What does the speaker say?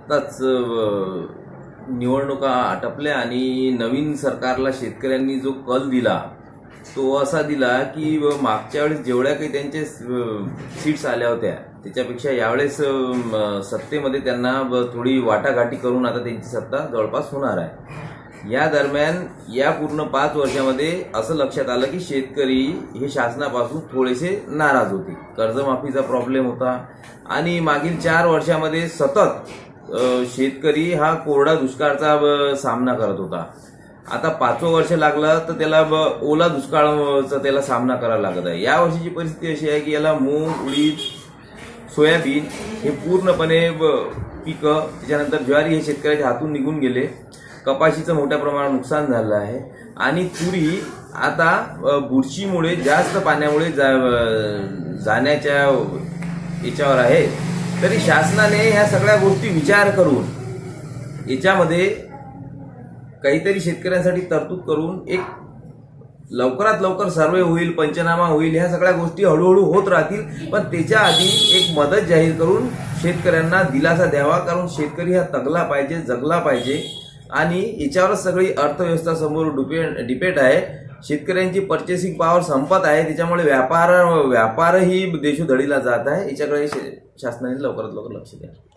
आत्ताच निवडणुका आटपल्या आणि नवीन सरकारला शेतकऱ्यांनी जो कल दिला तो असा दिला की मागच्या वेळेस जेवढ्या काही त्यांचे सीट्स आल्या होत्या त्याच्यापेक्षा यावेळेस सत्तेमध्ये त्यांना थोडी वाटाघाटी करून आता त्यांची सत्ता जवळपास होणार आहे। या दरम्यान या पूर्ण 5 वर्षामध्ये असं लक्षात आलं की शेतकरी हे शासनापासून थोडेसे नाराज होते। कर्जमाफीचा प्रॉब्लेम होता आणि मागील 4 वर्षामध्ये सतत शेतकरी हा कोरडा दुष्काळाचा सामना करत होता। आता 5वं वर्ष लागलं तर त्याला ओला दुष्काळाचा त्याला सामना करावा लागत आहे। या वर्षीची परिस्थिती अशी आहे की याला मूग, उडीद, सोयाबीन हे पूर्णपणे पिकं, त्याच्यानंतर ज्वारी हे शेतकऱ्याच्या हातून निघून गेले। कपाशीचं मोठ्या प्रमाणात नुकसान झालं आहे आणि तुरी आता बुरशीमुळे जास्त पाण्यामुळे जाण्याच्या याच्यावर आहे। तरी शासनाने ह्या सगळ्या गोष्टी विचार करून याच्यामध्ये काहीतरी शेतकऱ्यांसाठी तरतूद करून एक लवकरात लवकर सर्वे होईल, पंचनामा होईल, ह्या सगळ्या गोष्टी हळूहळू होत राहतील। पण त्याच्या आधी एक मदत जाहीर करून शेतकऱ्यांना दिलासा द्यावा, कारण शेतकरी हा तगला पाहिजे, जगला पाहिजे आणि याच्यावरच सगळी अर्थव्यवस्था समोर डिपेंड आहे। शेतकऱ्यांची पर्चेसिंग पॉवर संपत आहे, त्याच्यामुळे व्यापारही देशोधडीला जात आहे। याच्याकडे शासनाने लवकरात लवकर लक्ष द्यावं।